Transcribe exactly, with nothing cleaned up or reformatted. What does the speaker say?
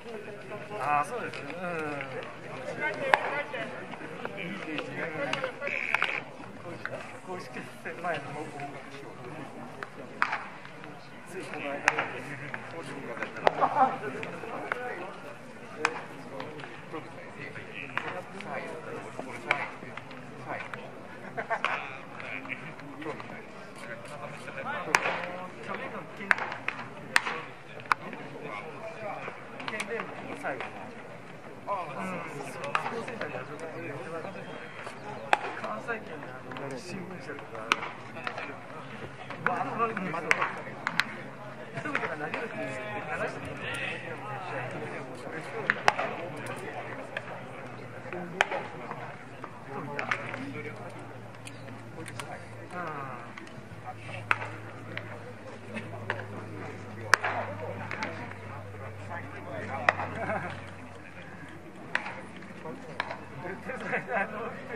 ああ、そうですね。うん。公式戦前の音楽しよう。ついこの間公式が出たら。最後の関西圏の新聞社とか、まあ、あのまだ人々が投げるって流してる。あの